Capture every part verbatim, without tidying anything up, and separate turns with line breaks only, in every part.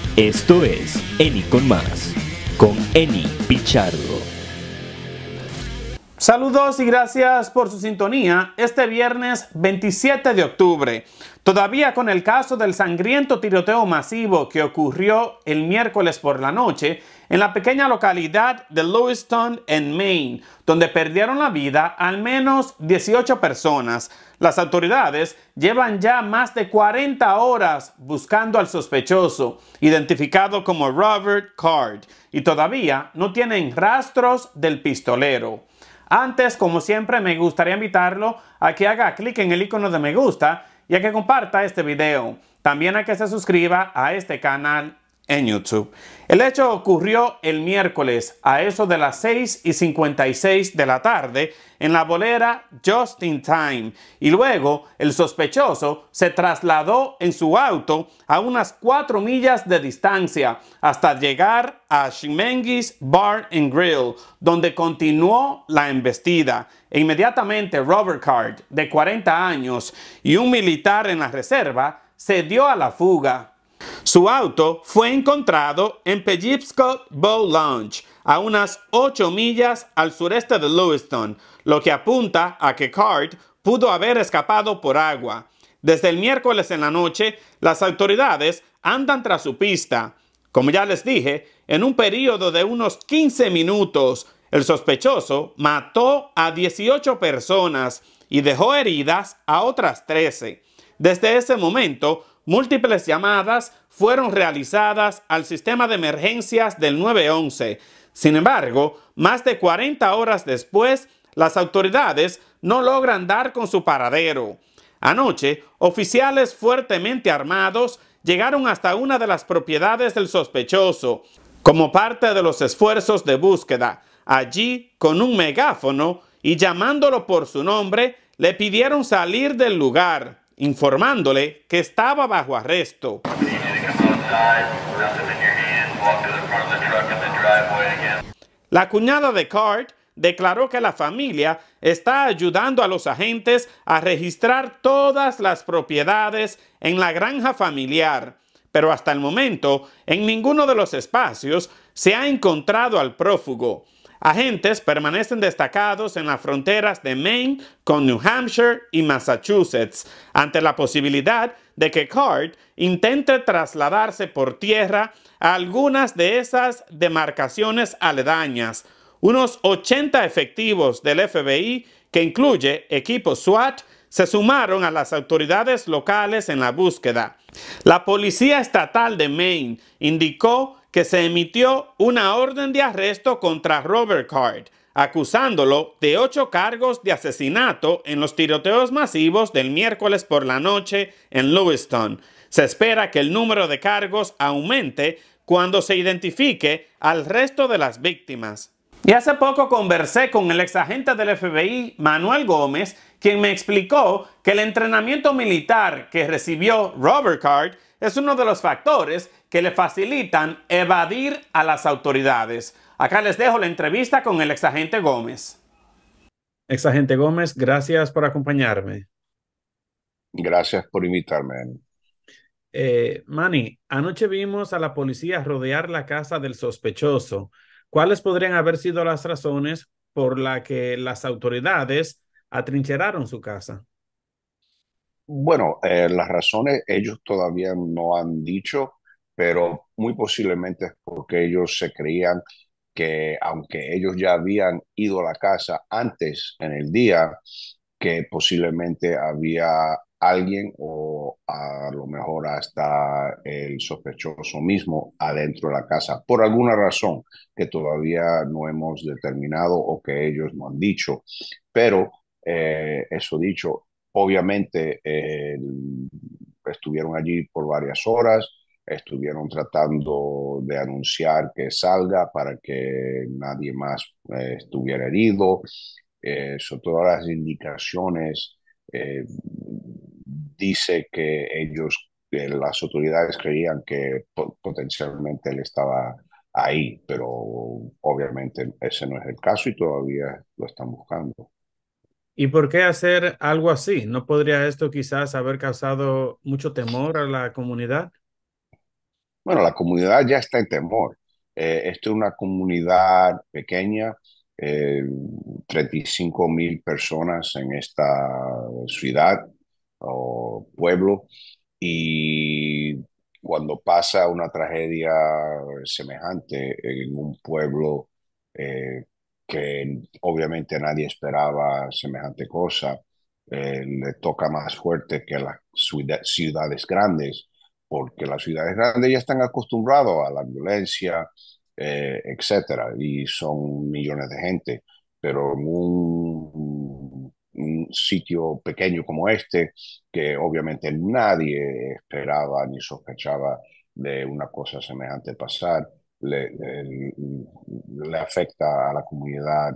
Esto es Eni con Más, con Eni Pichardo.
Saludos y gracias por su sintonía este viernes veintisiete de octubre. Todavía con el caso del sangriento tiroteo masivo que ocurrió el miércoles por la noche en la pequeña localidad de Lewiston, en Maine, donde perdieron la vida al menos dieciocho personas. Las autoridades llevan ya más de cuarenta horas buscando al sospechoso, identificado como Robert Card, y todavía no tienen rastros del pistolero. Antes, como siempre, me gustaría invitarlo a que haga clic en el icono de me gusta y a que comparta este video. También a que se suscriba a este canal en YouTube. El hecho ocurrió el miércoles a eso de las seis y cincuenta y seis de la tarde en la bolera Just in Time, y luego el sospechoso se trasladó en su auto a unas cuatro millas de distancia hasta llegar a Schmenges Bar and Grill, donde continuó la embestida. E inmediatamente Robert Card, de cuarenta años y un militar en la reserva, se dio a la fuga. Su auto fue encontrado en Pellipscot Bow Lounge, a unas ocho millas al sureste de Lewiston, lo que apunta a que Card pudo haber escapado por agua. Desde el miércoles en la noche, las autoridades andan tras su pista. Como ya les dije, en un periodo de unos quince minutos, el sospechoso mató a dieciocho personas y dejó heridas a otras trece. Desde ese momento, múltiples llamadas fueron realizadas al sistema de emergencias del nueve once. Sin embargo, más de cuarenta horas después, las autoridades no logran dar con su paradero. Anoche, oficiales fuertemente armados llegaron hasta una de las propiedades del sospechoso, como parte de los esfuerzos de búsqueda. Allí, con un megáfono y llamándolo por su nombre, le pidieron salir del lugar, informándole que estaba bajo arresto. La cuñada de Card declaró que la familia está ayudando a los agentes a registrar todas las propiedades en la granja familiar, pero hasta el momento en ninguno de los espacios se ha encontrado al prófugo. Agentes permanecen destacados en las fronteras de Maine con New Hampshire y Massachusetts ante la posibilidad de que Card intente trasladarse por tierra a algunas de esas demarcaciones aledañas. Unos ochenta efectivos del F B I, que incluye equipos SWAT, se sumaron a las autoridades locales en la búsqueda. La Policía Estatal de Maine indicó que se emitió una orden de arresto contra Robert Card, acusándolo de ocho cargos de asesinato en los tiroteos masivos del miércoles por la noche en Lewiston. Se espera que el número de cargos aumente cuando se identifique al resto de las víctimas. Y hace poco conversé con el exagente del F B I, Manuel Gómez, quien me explicó que el entrenamiento militar que recibió Robert Card es uno de los factores que le facilitan evadir a las autoridades. Acá les dejo la entrevista con el exagente Gómez. Exagente Gómez, gracias por acompañarme.
Gracias por invitarme.
Eh, Manny, anoche vimos a la policía rodear la casa del sospechoso. ¿Cuáles podrían haber sido las razones por las que las autoridades atrincheraron su casa?
Bueno, eh, las razones ellos todavía no han dicho, pero muy posiblemente es porque ellos se creían que aunque ellos ya habían ido a la casa antes en el día, que posiblemente había alguien o a lo mejor hasta el sospechoso mismo adentro de la casa, por alguna razón que todavía no hemos determinado o que ellos no han dicho. Pero eh, eso dicho, obviamente eh, estuvieron allí por varias horas, estuvieron tratando de anunciar que salga para que nadie más eh, estuviera herido. Eh, son todas las indicaciones. Eh, dice que ellos, eh, las autoridades creían que po potencialmente él estaba ahí, pero obviamente ese no es el caso y todavía lo están buscando.
¿Y por qué hacer algo así? ¿No podría esto quizás haber causado mucho temor a la comunidad?
Bueno, la comunidad ya está en temor. Eh, esto es una comunidad pequeña, eh, treinta y cinco mil personas en esta ciudad o pueblo, y cuando pasa una tragedia semejante en un pueblo eh, que obviamente nadie esperaba semejante cosa, eh, le toca más fuerte que las ciudad- ciudades grandes, porque las ciudades grandes ya están acostumbrados a la violencia, eh, etcétera, y son millones de gente, pero en un, un sitio pequeño como este, que obviamente nadie esperaba ni sospechaba de una cosa semejante pasar, le, le, le afecta a la comunidad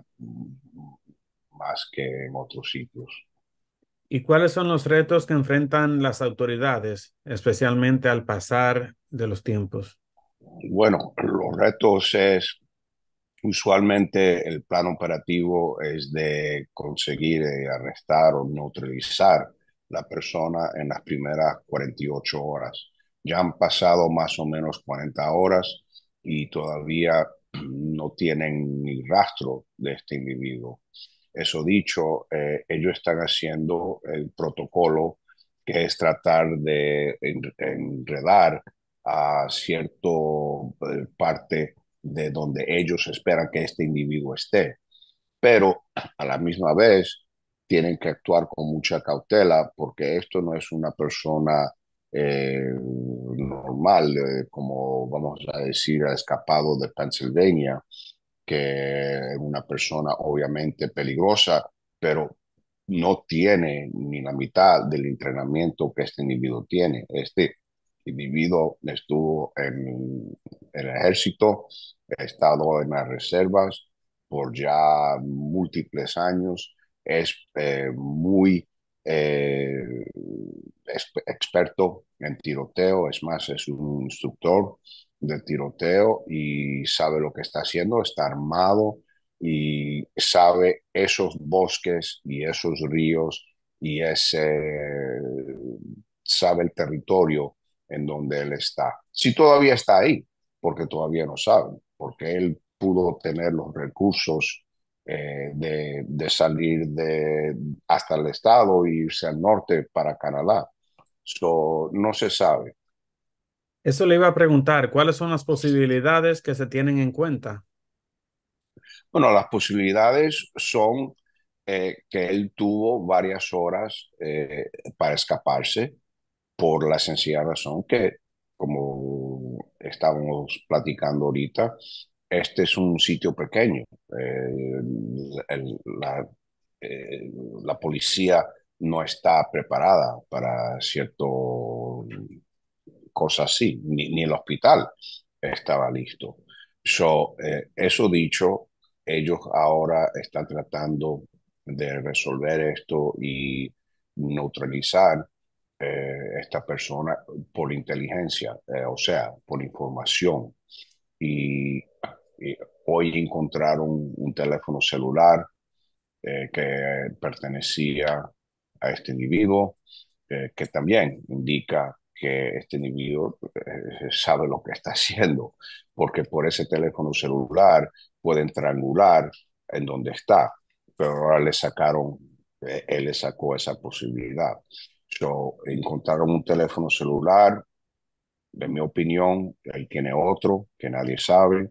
más que en otros sitios.
¿Y cuáles son los retos que enfrentan las autoridades, especialmente al pasar de los tiempos?
Bueno, los retos es usualmente el plan operativo es de conseguir eh, arrestar o neutralizar la persona en las primeras cuarenta y ocho horas. Ya han pasado más o menos cuarenta horas y todavía no tienen ni rastro de este individuo. Eso dicho, eh, ellos están haciendo el protocolo, que es tratar de enredar a cierto eh, parte de donde ellos esperan que este individuo esté, pero a la misma vez tienen que actuar con mucha cautela, porque esto no es una persona eh, normal, eh, como vamos a decir, ha escapado de Pennsylvania, que es una persona obviamente peligrosa, pero no tiene ni la mitad del entrenamiento que este individuo tiene. Este individuo estuvo en el ejército, ha estado en las reservas por ya múltiples años, es eh, muy eh, experto en tiroteo, es más, es un instructor de tiroteo y sabe lo que está haciendo, está armado y sabe esos bosques y esos ríos y ese, sabe el territorio en donde él está. Si todavía está ahí, porque todavía no saben, porque él pudo obtener los recursos eh, de, de, salir de, hasta el estado e irse al norte para Canadá. So, no se sabe.
Eso le iba a preguntar, ¿cuáles son las posibilidades que se tienen en cuenta?
Bueno, las posibilidades son eh, que él tuvo varias horas eh, para escaparse, por la sencilla razón que, como estábamos platicando ahorita, este es un sitio pequeño. Eh, el- la, eh, la policía no está preparada para cierto cosa así, ni, ni el hospital estaba listo. So, eh, eso dicho, ellos ahora están tratando de resolver esto y neutralizar eh, esta persona por inteligencia, eh, o sea, por información. Y, y hoy encontraron un teléfono celular eh, que pertenecía a este individuo, eh, que también indica que este individuo eh, sabe lo que está haciendo, porque por ese teléfono celular pueden triangular en donde está, pero ahora le sacaron, eh, él le sacó esa posibilidad. So, encontraron un teléfono celular, de mi opinión, él tiene otro que nadie sabe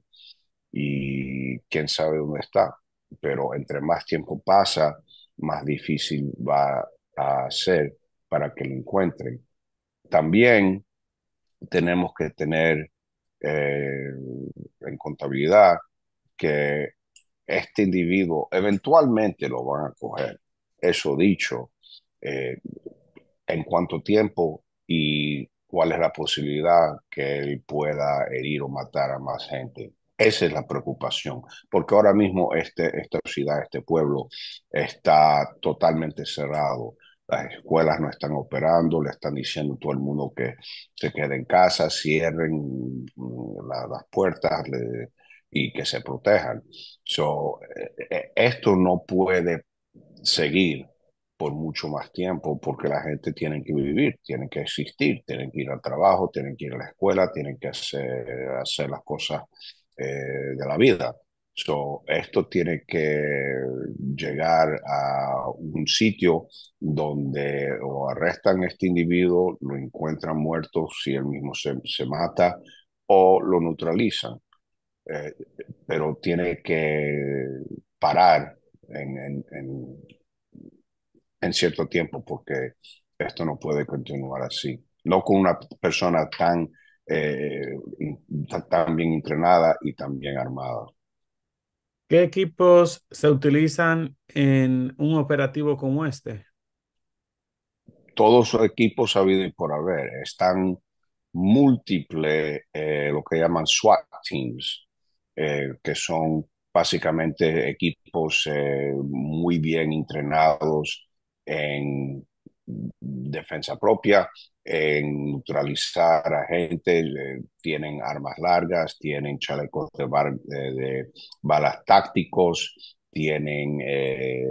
y quién sabe dónde está. Pero entre más tiempo pasa, más difícil va a ser para que lo encuentren. También tenemos que tener eh, en contabilidad que este individuo eventualmente lo van a coger. Eso dicho, eh, en cuánto tiempo y cuál es la posibilidad que él pueda herir o matar a más gente. Esa es la preocupación, porque ahora mismo este, esta ciudad, este pueblo, está totalmente cerrado. Las escuelas no están operando, le están diciendo a todo el mundo que se quede en casa, cierren mm, la, las puertas le, y que se protejan. So, eh, eh, esto no puede seguir por mucho más tiempo porque la gente tiene que vivir, tiene que existir, tienen que ir al trabajo, tienen que ir a la escuela, tienen que hacer, hacer las cosas eh, de la vida. So, esto tiene que llegar a un sitio donde o arrestan a este individuo, lo encuentran muerto si él mismo se, se mata o lo neutralizan. Eh, pero tiene que parar en, en, en, en cierto tiempo porque esto no puede continuar así. No con una persona tan, eh, tan, tan bien entrenada y tan bien armada.
¿Qué equipos se utilizan en un operativo como este?
Todos los equipos habido y por haber. Están múltiples, eh, lo que llaman SWAT teams, eh, que son básicamente equipos eh, muy bien entrenados en defensa propia, en neutralizar a gente, eh, tienen armas largas, tienen chalecos de, bar, de, de balas tácticos, tienen eh,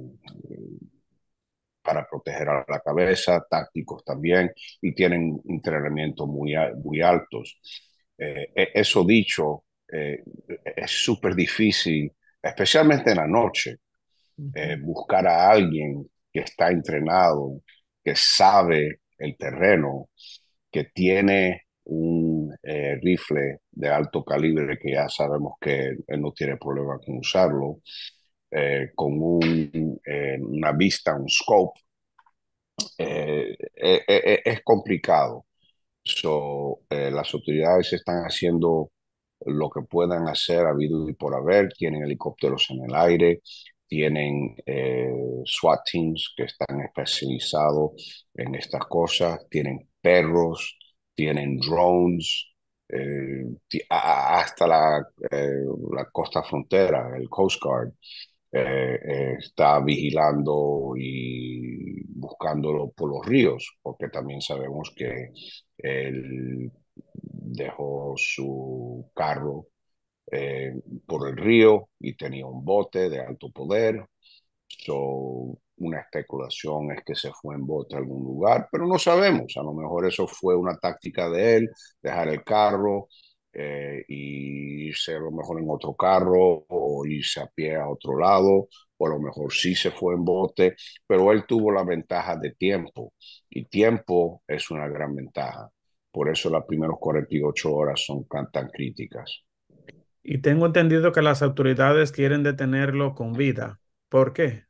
para proteger a la cabeza, tácticos también, y tienen entrenamiento muy, muy altos. Eh, eso dicho, eh, es súper difícil, especialmente en la noche, eh,
Ujú.
buscar a alguien que está entrenado, que sabe el terreno, que tiene un eh, rifle de alto calibre, que ya sabemos que él no tiene problema con usarlo, eh, con un, eh, una vista, un scope, eh, eh, eh, es complicado. So, eh, las autoridades están haciendo lo que puedan hacer habido y por haber. Tienen helicópteros en el aire, tienen eh, SWAT teams que están especializados en estas cosas, tienen perros, tienen drones, eh, hasta la, eh, la costa frontera, el Coast Guard eh, eh, está vigilando y buscándolo por los ríos, porque también sabemos que él dejó su carro eh, por el río y tenía un bote de alto poder. So, una especulación es que se fue en bote a algún lugar, pero no sabemos. A lo mejor eso fue una táctica de él, dejar el carro eh, y irse a lo mejor en otro carro o irse a pie a otro lado, o a lo mejor sí se fue en bote, pero él tuvo la ventaja de tiempo y tiempo es una gran ventaja. Por eso las primeras cuarenta y ocho horas son tan, tan críticas.
Y tengo entendido que las autoridades quieren detenerlo con vida. ¿Por qué?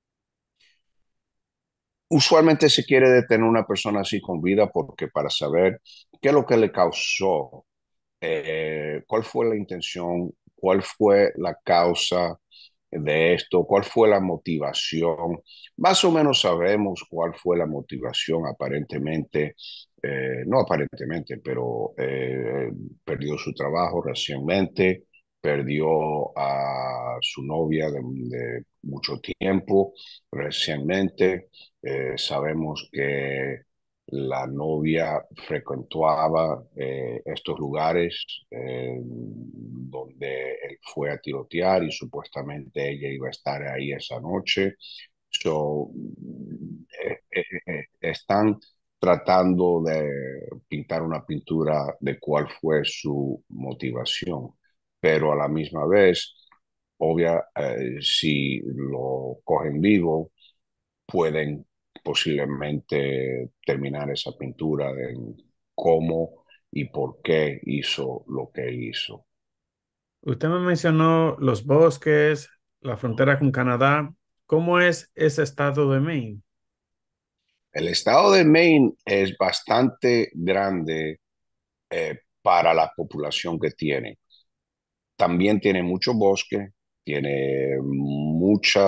Usualmente se quiere detener a una persona así con vida porque para saber qué es lo que le causó, eh, cuál fue la intención, cuál fue la causa de esto, cuál fue la motivación. Más o menos sabemos cuál fue la motivación aparentemente, eh, no aparentemente, pero eh, perdió su trabajo recientemente, perdió a su novia de, de mucho tiempo recientemente. Eh, sabemos que la novia frecuentaba eh, estos lugares eh, donde él fue a tirotear y supuestamente ella iba a estar ahí esa noche. So, eh, eh, eh, están tratando de pintar una pintura de cuál fue su motivación, pero a la misma vez, obvia, eh, si lo cogen vivo, pueden posiblemente terminar esa pintura de cómo y por qué hizo lo que hizo.
Usted me mencionó los bosques, la frontera con Canadá. ¿Cómo es ese estado de Maine?
El estado de Maine es bastante grande eh, para la población que tiene. También tiene mucho bosque, tiene mucha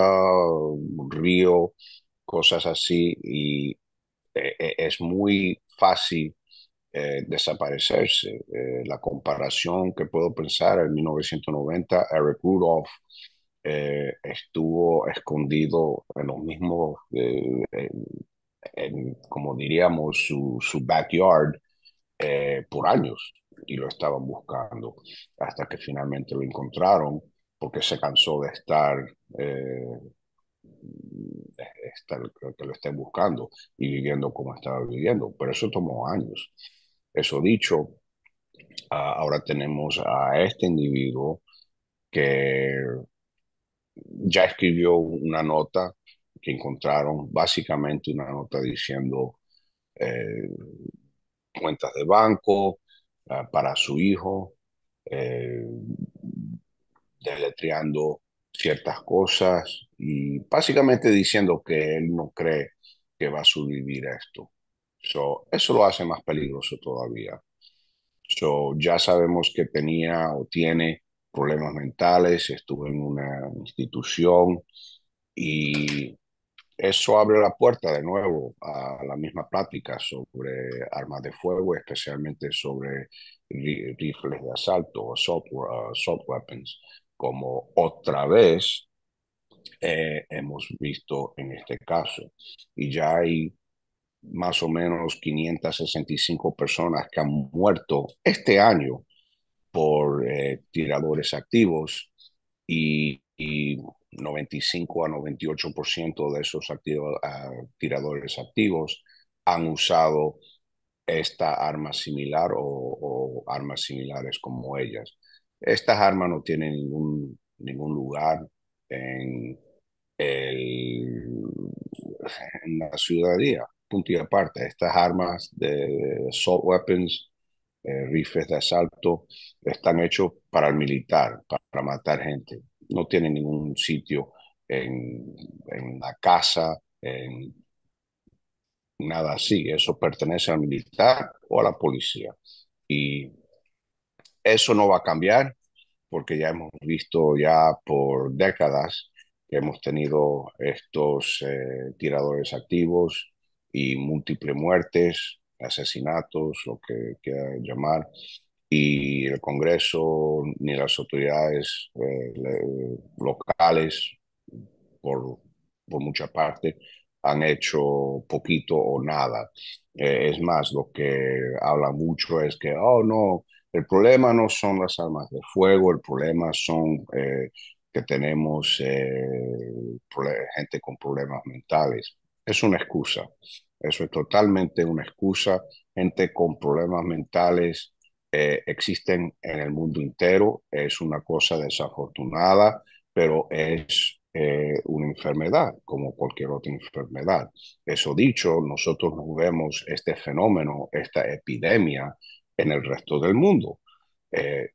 río, cosas así, y eh, eh, es muy fácil eh, desaparecerse. Eh, la comparación que puedo pensar en mil novecientos noventa, Eric Rudolph eh, estuvo escondido en los mismos, eh, en, en, como diríamos, su, su backyard eh, por años y lo estaban buscando hasta que finalmente lo encontraron porque se cansó de estar eh, está, que lo estén buscando y viviendo como estaba viviendo. Pero eso tomó años. Eso dicho, ah, ahora tenemos a este individuo que ya escribió una nota que encontraron, básicamente una nota diciendo eh, cuentas de banco uh, para su hijo, eh, deletreando ciertas cosas y básicamente diciendo que él no cree que va a sobrevivir a esto. So, eso lo hace más peligroso todavía. So, ya sabemos que tenía o tiene problemas mentales, estuvo en una institución y eso abre la puerta de nuevo a la misma plática sobre armas de fuego, especialmente sobre ri- rifles de asalto, assault, uh, assault weapons, como otra vez eh, hemos visto en este caso. Y ya hay más o menos quinientas sesenta y cinco personas que han muerto este año por eh, tiradores activos y, y noventa y cinco a noventa y ocho por ciento de esos activos, uh, tiradores activos han usado esta arma similar o, o, armas similares como ellas. Estas armas no tienen ningún, ningún lugar en, el, en la ciudadanía, punto y aparte. Estas armas de assault weapons, eh, rifles de asalto, están hechos para el militar, para, para matar gente. No tienen ningún sitio en, en la casa, en nada así. Eso pertenece al militar o a la policía. Y eso no va a cambiar porque ya hemos visto ya por décadas que hemos tenido estos eh, tiradores activos y múltiples muertes, asesinatos, lo que quiera llamar, y el Congreso ni las autoridades eh, le- locales, por, por mucha parte, han hecho poquito o nada. Eh, es más, lo que habla mucho es que, oh no, el problema no son las armas de fuego, el problema son eh, que tenemos eh, prole- gente con problemas mentales. Es una excusa, eso es totalmente una excusa. Gente con problemas mentales eh, existen en el mundo entero, es una cosa desafortunada, pero es eh, una enfermedad como cualquier otra enfermedad. Eso dicho, nosotros no vemos este fenómeno, esta epidemia en el resto del mundo. Eh,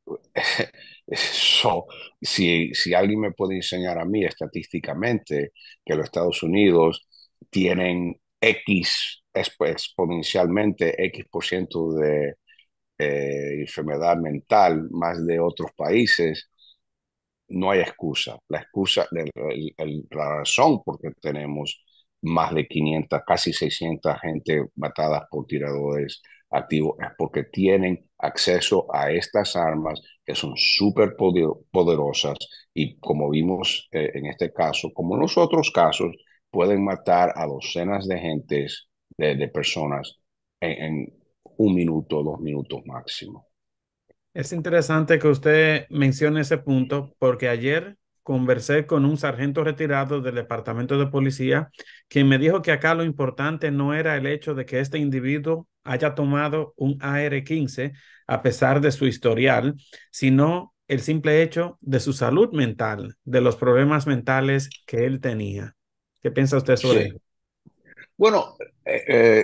so, si, si alguien me puede enseñar a mí estadísticamente que los Estados Unidos tienen X exp- exponencialmente X por ciento de eh, enfermedad mental más de otros países, no hay excusa. La excusa, el, el, el, la razón por qué tenemos más de quinientas, casi seiscientas gente matadas por tiradores activos es porque tienen acceso a estas armas que son súper poderosas y como vimos eh, en este caso, como en los otros casos, pueden matar a docenas de gentes, de, de personas en, en un minuto, dos minutos máximo.
Es interesante que usted mencione ese punto porque ayer conversé con un sargento retirado del departamento de policía quien me dijo que acá lo importante no era el hecho de que este individuo haya tomado un A R quince a pesar de su historial, sino el simple hecho de su salud mental, de los problemas mentales que él tenía. ¿Qué piensa usted sobre
Sí,
eso?
bueno, eh, eh,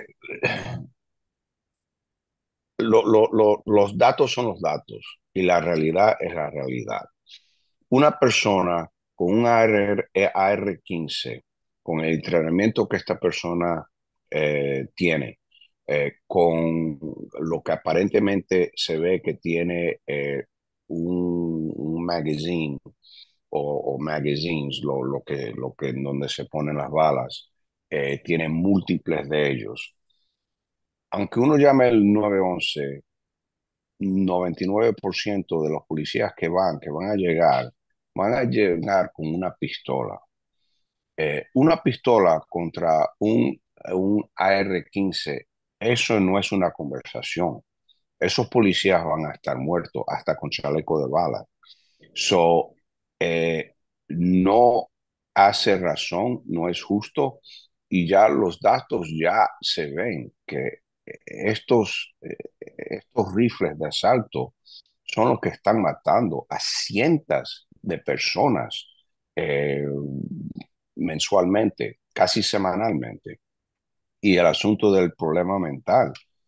lo, lo, lo, los datos son los datos y la realidad es la realidad. Una persona con un A R, A R quince, con el entrenamiento que esta persona eh, tiene, eh, con lo que aparentemente se ve que tiene eh, un, un magazine o, o magazines, lo, lo, que, lo que en donde se ponen las balas, eh, tiene múltiples de ellos. Aunque uno llame el nueve once, noventa y nueve por ciento de los policías que van, que van a llegar, van a llegar con una pistola. Eh, una pistola contra un, un A R quince, eso no es una conversación. Esos policías van a estar muertos hasta con chaleco de bala. So, eh, no hace razón, no es justo, y ya los datos ya se ven que estos, eh, estos rifles de asalto son los que están matando a cientos de personas eh, mensualmente, casi semanalmente. Y el asunto del problema mental.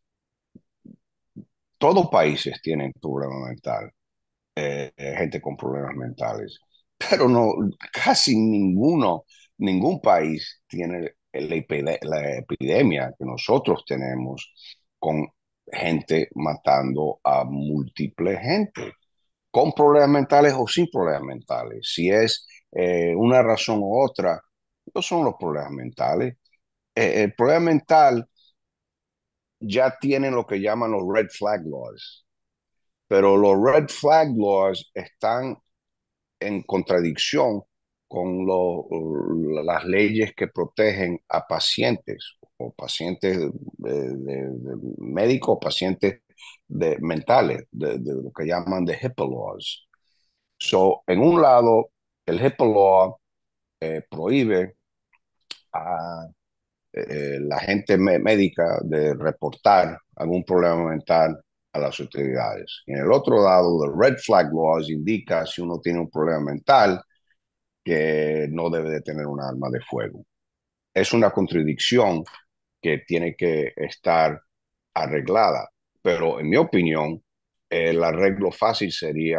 Todos países tienen problema mental, eh, gente con problemas mentales, pero no, casi ninguno, ningún país tiene la, epide- la epidemia que nosotros tenemos con gente matando a múltiple gente, con problemas mentales o sin problemas mentales. Si es eh, una razón u otra, no son los problemas mentales. Eh, el problema mental ya tiene lo que llaman los red flag laws, pero los red flag laws están en contradicción con lo, las leyes que protegen a pacientes o pacientes de, de, de médicos, pacientes de, mentales, de, de, lo que llaman de HIPAA laws. So, en un lado, el HIPAA law eh, prohíbe a eh, la gente médica de reportar algún problema mental a las autoridades. Y en el otro lado, el Red Flag Laws indica si uno tiene un problema mental que no debe de tener un arma de fuego. Es una contradicción que tiene que estar arreglada, pero en mi opinión, el arreglo fácil sería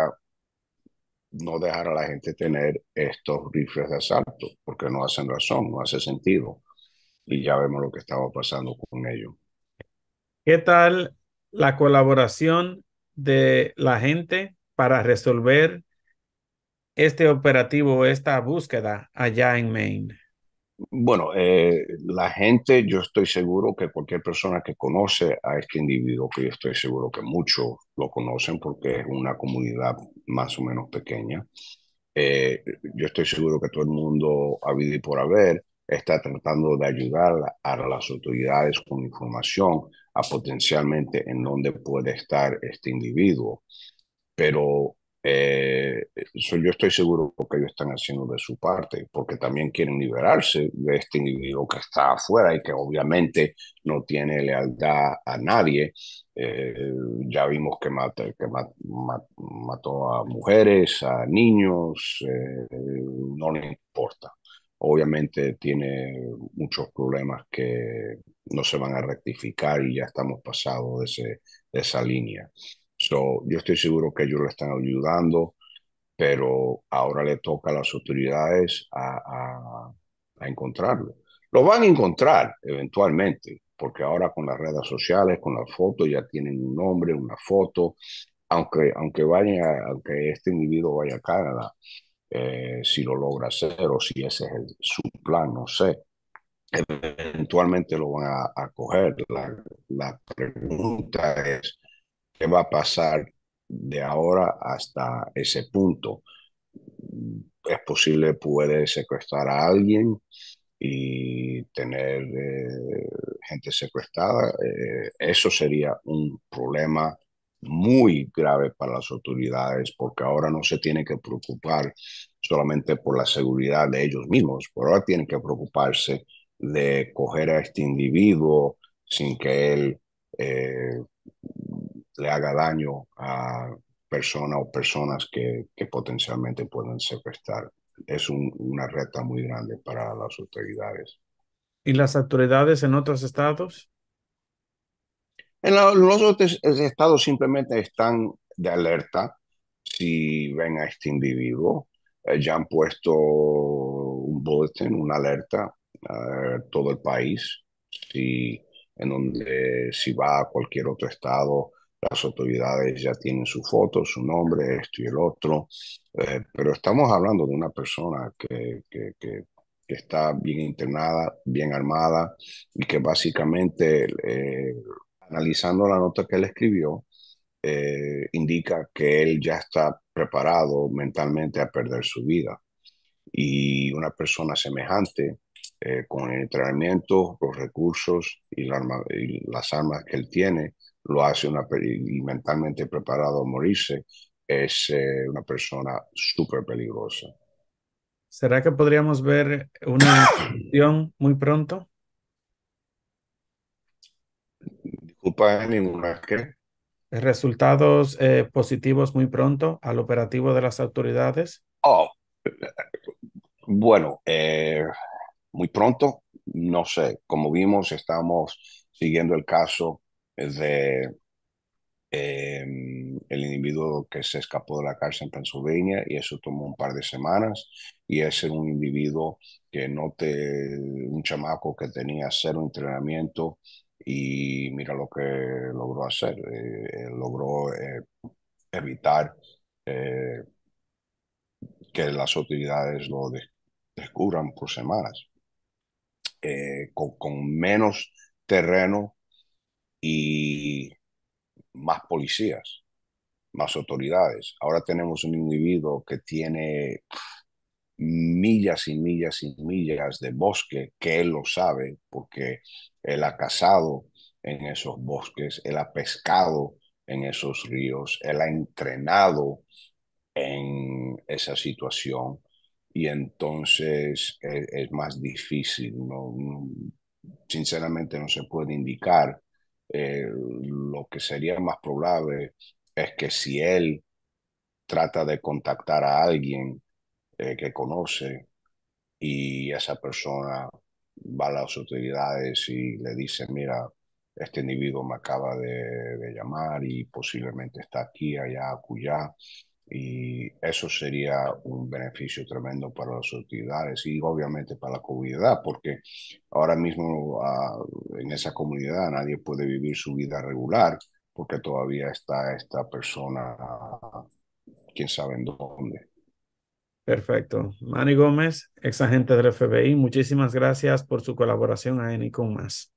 no dejar a la gente tener estos rifles de asalto, porque no hacen razón, no hace sentido. Y ya vemos lo que estaba pasando con ellos.
¿Qué tal la colaboración de la gente para resolver este operativo, esta búsqueda allá en Maine?
Bueno, eh, la gente, yo estoy seguro que cualquier persona que conoce a este individuo, que yo estoy seguro que muchos lo conocen porque es una comunidad más o menos pequeña, eh, yo estoy seguro que todo el mundo, habido y por haber, está tratando de ayudar a las autoridades con información a potencialmente en dónde puede estar este individuo. Pero eh, so yo estoy seguro que ellos están haciendo de su parte, porque también quieren liberarse de este individuo que está afuera y que obviamente no tiene lealtad a nadie. Eh, ya vimos que, mata, que mat, mat, mató a mujeres, a niños, eh, no le importa. Obviamente tiene muchos problemas que no se van a rectificar y ya estamos pasados de, ese, de esa línea. So, yo estoy seguro que ellos lo están ayudando, pero ahora le toca a las autoridades a, a, a encontrarlo. Lo van a encontrar eventualmente, porque ahora con las redes sociales, con las fotos, ya tienen un nombre, una foto, aunque, aunque, vaya, aunque este individuo vaya a Canadá, eh, si lo logra hacer o si ese es el, su plan, no sé. Eventualmente lo van a, a coger. La, la pregunta es, ¿qué va a pasar de ahora hasta ese punto? Es posible, puede secuestrar a alguien y tener eh, gente secuestrada. Eh, eso sería un problema muy grave para las autoridades porque ahora no se tiene que preocupar solamente por la seguridad de ellos mismos, pero ahora tienen que preocuparse de coger a este individuo sin que él eh, le haga daño a personas o personas que, que potencialmente pueden secuestrar. Es un, una reta muy grande para las autoridades.
¿Y las autoridades en otros estados?
En la- los otros estados simplemente están de alerta si ven a este individuo. Eh, ya han puesto un bulletin, una alerta a todo el país. Si, en donde si va a cualquier otro estado, las autoridades ya tienen su foto, su nombre, esto y el otro. Eh, pero estamos hablando de una persona que, que, que, que está bien internada, bien armada y que básicamente eh, analizando la nota que él escribió, eh, indica que él ya está preparado mentalmente a perder su vida. Y una persona semejante, eh, con el entrenamiento, los recursos y, la arma, y, las armas que él tiene, lo hace una, y mentalmente preparado a morirse, es eh, una persona súper peligrosa.
¿Será que podríamos ver una acción muy pronto?
Disculpa, ninguna que.
¿Resultados eh, positivos muy pronto al operativo de las autoridades?
Oh, bueno, eh, muy pronto, no sé. Como vimos, estamos siguiendo el caso de eh, el individuo que se escapó de la cárcel en Pennsylvania y eso tomó un par de semanas y es un individuo que no te, un chamaco que tenía cero entrenamiento y mira lo que logró hacer. Eh, logró eh, evitar eh, que las autoridades lo de- descubran por semanas, eh, con, con menos terreno y más policías, más autoridades. Ahora tenemos un individuo que tiene millas y millas y millas de bosque, que él lo sabe porque él ha cazado en esos bosques, él ha pescado en esos ríos, él ha entrenado en esa situación y entonces es, es más difícil, ¿no? Sinceramente no se puede indicar. Eh, lo que sería más probable es que si él trata de contactar a alguien eh, que conoce y esa persona va a las autoridades y le dice, mira, este individuo me acaba de, de llamar y posiblemente está aquí, allá, acullá, y eso sería un beneficio tremendo para las autoridades y obviamente para la comunidad, porque ahora mismo uh, en esa comunidad nadie puede vivir su vida regular porque todavía está esta persona, uh, quién sabe en dónde.
Perfecto. Manny Gómez, ex agente del F B I, muchísimas gracias por su colaboración a Eni con Más.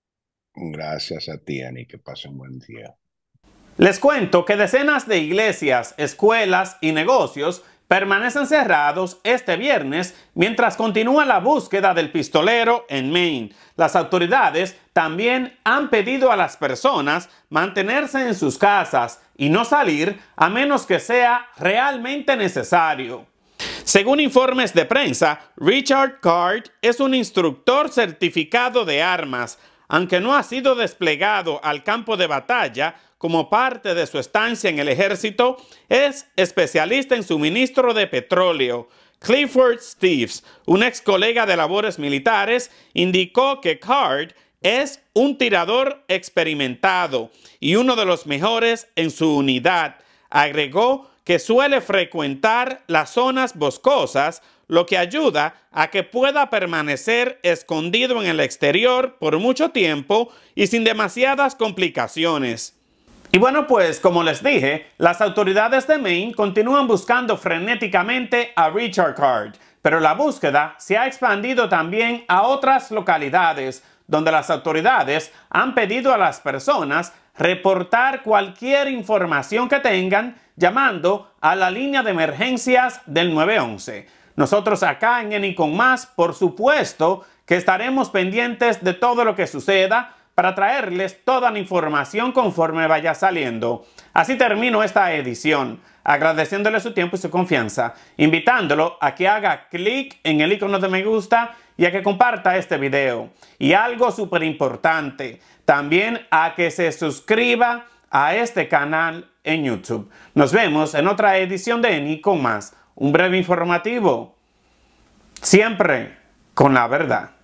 Gracias a ti, Ani, que pasen buen día.
Les cuento que decenas de iglesias, escuelas y negocios permanecen cerrados este viernes mientras continúa la búsqueda del pistolero en Maine. Las autoridades también han pedido a las personas mantenerse en sus casas y no salir a menos que sea realmente necesario. Según informes de prensa, Richard Card es un instructor certificado de armas, aunque no ha sido desplegado al campo de batalla como parte de su estancia en el ejército, es especialista en suministro de petróleo. Clifford Steves, un ex colega de labores militares, indicó que Card es un tirador experimentado y uno de los mejores en su unidad. Agregó que suele frecuentar las zonas boscosas, lo que ayuda a que pueda permanecer escondido en el exterior por mucho tiempo y sin demasiadas complicaciones. Y bueno, pues como les dije, las autoridades de Maine continúan buscando frenéticamente a Richard Card, pero la búsqueda se ha expandido también a otras localidades, donde las autoridades han pedido a las personas reportar cualquier información que tengan llamando a la línea de emergencias del nueve once. Nosotros acá en Eni con Más, por supuesto que estaremos pendientes de todo lo que suceda para traerles toda la información conforme vaya saliendo. Así termino esta edición, agradeciéndole su tiempo y su confianza, invitándolo a que haga clic en el icono de me gusta y a que comparta este video. Y algo súper importante, también a que se suscriba a este canal en YouTube. Nos vemos en otra edición de Eni con Más, un breve informativo, siempre con la verdad.